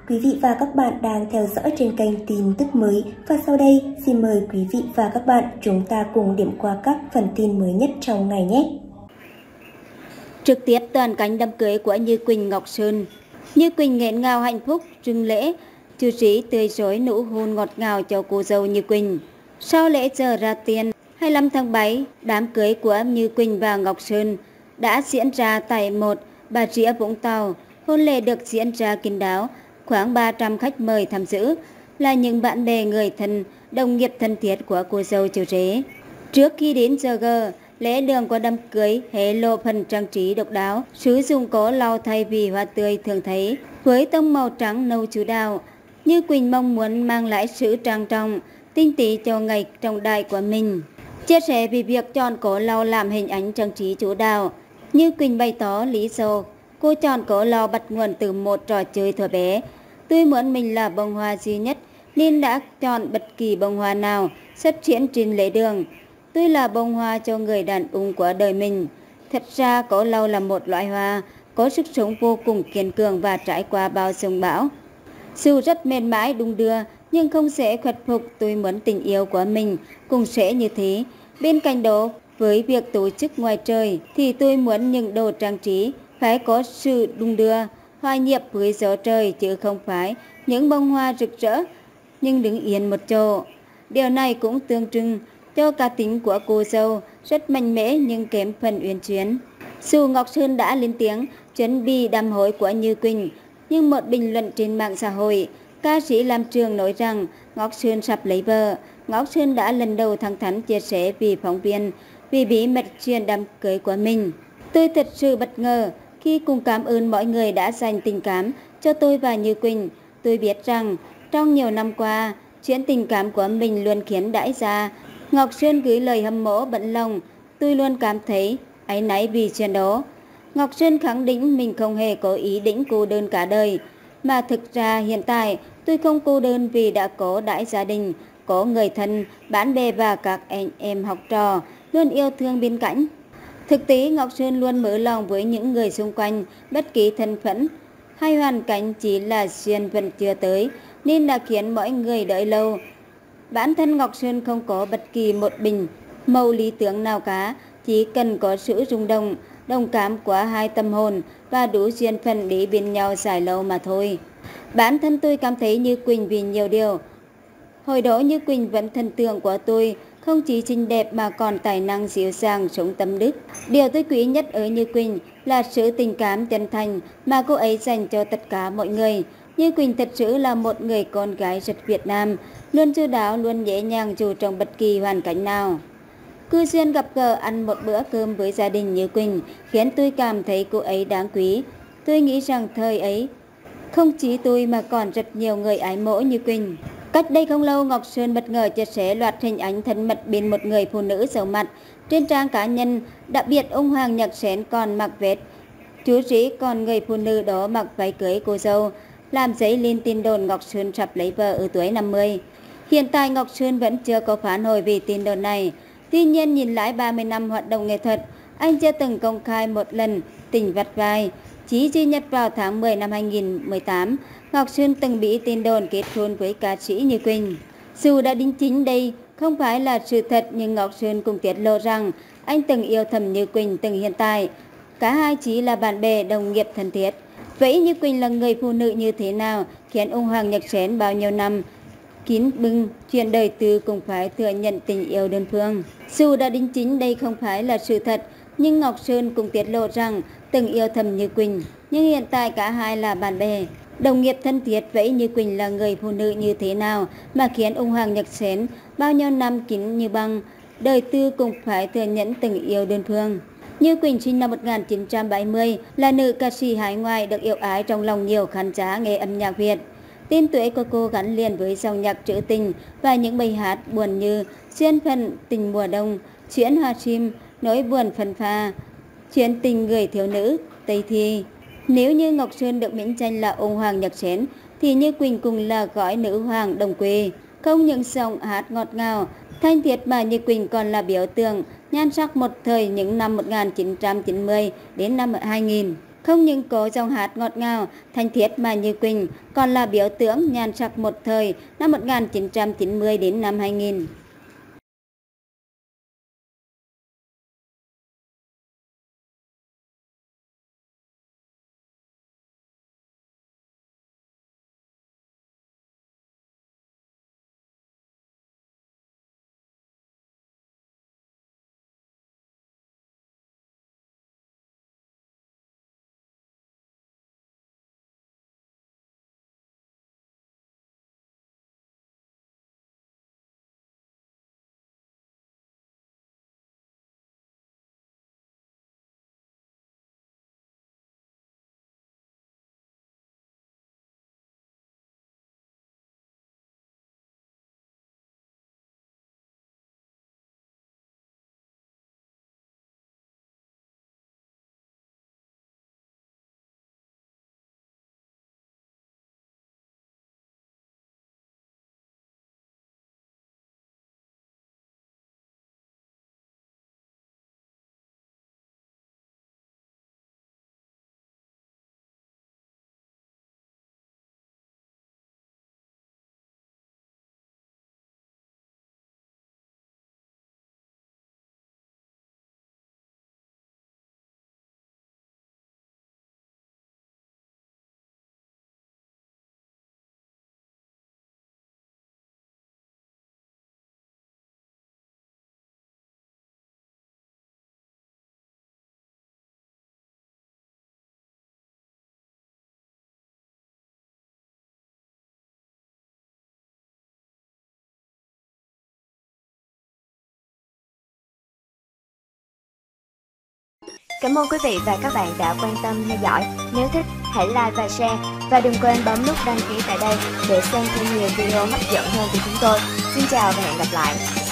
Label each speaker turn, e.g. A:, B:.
A: Quý vị và các bạn đang theo dõi trên kênh tin tức mới và sau đây xin mời quý vị và các bạn chúng ta cùng điểm qua các phần tin mới nhất trong ngày nhé.
B: Trực tiếp toàn cảnh đám cưới của Như Quỳnh Ngọc Sơn. Như Quỳnh nghẹn ngào hạnh phúc trưng lễ, chú trí tươi rói nụ hôn ngọt ngào cho cô dâu Như Quỳnh. Sau lễ giờ ra tiền 25 tháng 7, đám cưới của Như Quỳnh và Ngọc Sơn đã diễn ra tại Bà Rịa Vũng Tàu. Hôn lễ được diễn ra kín đáo, khoảng 300 khách mời tham dự là những bạn bè, người thân, đồng nghiệp thân thiết của cô dâu chú rể. Trước khi đến giờ gờ, lễ đường của đám cưới hé lộ phần trang trí độc đáo, sử dụng cỏ lau thay vì hoa tươi thường thấy, với tông màu trắng nâu chủ đạo. Như Quỳnh mong muốn mang lại sự trang trọng, tinh tế cho ngày trọng đại của mình. Chia sẻ về việc chọn cỏ lau làm hình ảnh trang trí chủ đạo, Như Quỳnh bày tỏ lý do cô chọn cỏ lau bắt nguồn từ một trò chơi thuở bé. Tôi muốn mình là bông hoa duy nhất nên đã chọn bất kỳ bông hoa nào xuất hiện trên lễ đường. Tôi là bông hoa cho người đàn ông của đời mình. Thật ra cỏ lau là một loại hoa có sức sống vô cùng kiên cường và trải qua bao sông bão. Dù rất mệt mỏi đung đưa nhưng không sẽ khuất phục. Tôi muốn tình yêu của mình cũng sẽ như thế. Bên cạnh đó, với việc tổ chức ngoài trời thì tôi muốn những đồ trang trí phải có sự đung đưa, hòa nhịp với gió trời chứ không phải những bông hoa rực rỡ nhưng đứng yên một chỗ. Điều này cũng tượng trưng cho cá tính của cô dâu, rất mạnh mẽ nhưng kém phần uyển chuyển. Dù Ngọc Sơn đã lên tiếng chuẩn bị đám hỏi của Như Quỳnh, nhưng một bình luận trên mạng xã hội, ca sĩ Lam Trường nói rằng Ngọc Sơn sắp lấy vợ. Ngọc Sơn đã lần đầu thẳng thắn chia sẻ với phóng viên vì bí mật chuyện đám cưới của mình. Tôi thật sự bất ngờ khi cùng cảm ơn mọi người đã dành tình cảm cho tôi và Như Quỳnh. Tôi biết rằng trong nhiều năm qua, chuyện tình cảm của mình luôn khiến đại gia. Ngọc Sơn gửi lời hâm mộ bận lòng, tôi luôn cảm thấy áy náy vì chuyện đó. Ngọc Sơn khẳng định mình không hề có ý định cô đơn cả đời, mà thực ra hiện tại tôi không cô đơn vì đã có đại gia đình, có người thân, bạn bè và các anh em học trò luôn yêu thương bên cạnh. Thực tế, Ngọc Sơn luôn mở lòng với những người xung quanh, bất kỳ thân phận hay hoàn cảnh, chỉ là duyên vẫn chưa tới nên đã khiến mọi người đợi lâu. Bản thân Ngọc Sơn không có bất kỳ một bình màu lý tưởng nào cả, chỉ cần có sự rung động, đồng cảm của hai tâm hồn và đủ duyên phận để bên nhau dài lâu mà thôi. Bản thân tôi cảm thấy Như Quỳnh vì nhiều điều. Hồi đó Như Quỳnh vẫn thần tượng của tôi, không chỉ xinh đẹp mà còn tài năng dịu dàng, sống tâm đức. Điều tôi quý nhất ở Như Quỳnh là sự tình cảm chân thành mà cô ấy dành cho tất cả mọi người. Như Quỳnh thật sự là một người con gái rất Việt Nam, luôn chu đáo, luôn nhẹ nhàng dù trong bất kỳ hoàn cảnh nào. Cứ duyên gặp gỡ ăn một bữa cơm với gia đình Như Quỳnh khiến tôi cảm thấy cô ấy đáng quý. Tôi nghĩ rằng thời ấy, không chỉ tôi mà còn rất nhiều người ái mộ Như Quỳnh. Cách đây không lâu, Ngọc Sơn bất ngờ chia sẻ loạt hình ảnh thân mật bên một người phụ nữ giấu mặt trên trang cá nhân. Đặc biệt, ông Hoàng Nhật Sén còn mặc vest chú rể, còn người phụ nữ đó mặc váy cưới cô dâu, làm dấy lên tin đồn Ngọc Sơn sắp lấy vợ ở tuổi 50. Hiện tại Ngọc Sơn vẫn chưa có phản hồi về tin đồn này. Tuy nhiên, nhìn lại 30 năm hoạt động nghệ thuật, anh chưa từng công khai một lần tình vắt vai. Chỉ duy nhất vào tháng 10 năm 2018, Ngọc Sơn từng bị tin đồn kết hôn với ca sĩ Như Quỳnh. Dù đã đính chính đây không phải là sự thật, nhưng Ngọc Sơn cũng tiết lộ rằng anh từng yêu thầm Như Quỳnh từng hiện tại. Cả hai chỉ là bạn bè, đồng nghiệp thân thiết. Vậy Như Quỳnh là người phụ nữ như thế nào khiến ông Hoàng Nhật Sén bao nhiêu năm kín bưng chuyện đời tư cũng phải thừa nhận tình yêu đơn phương? Dù đã đính chính đây không phải là sự thật, nhưng Ngọc Sơn cũng tiết lộ rằng từng yêu thầm Như Quỳnh, nhưng hiện tại cả hai là bạn bè, đồng nghiệp thân thiết. Vậy Như Quỳnh là người phụ nữ như thế nào mà khiến ông Hoàng Nhật Sén bao nhiêu năm kín như băng, đời tư cũng phải thừa nhận tình yêu đơn phương? Như Quỳnh sinh năm 1970, là nữ ca sĩ hải ngoại được yêu ái trong lòng nhiều khán giả nghe âm nhạc Việt. Tên tuổi của cô gắn liền với dòng nhạc trữ tình và những bài hát buồn như Duyên phận, Tình mùa đông, Chuyện hoa sim, Nỗi buồn phận pha, Chuyện tình người thiếu nữ, Tây thi. Nếu như Ngọc Sơn được mệnh danh là ông Hoàng Nhật Sén thì Như Quỳnh cũng là gói nữ hoàng đồng quê. Không những giọng hát ngọt ngào, thanh thiệt mà Như Quỳnh còn là biểu tượng nhan sắc một thời những năm 1990 đến năm 2000. Không những có dòng hát ngọt ngào, thanh thiết mà Như Quỳnh còn là biểu tượng nhan sắc một thời năm 1990 đến năm 2000.
C: Cảm ơn quý vị và các bạn đã quan tâm theo dõi. Nếu thích, hãy like và share. Và đừng quên bấm nút đăng ký tại đây để xem thêm nhiều video hấp dẫn hơn của chúng tôi. Xin chào và hẹn gặp lại.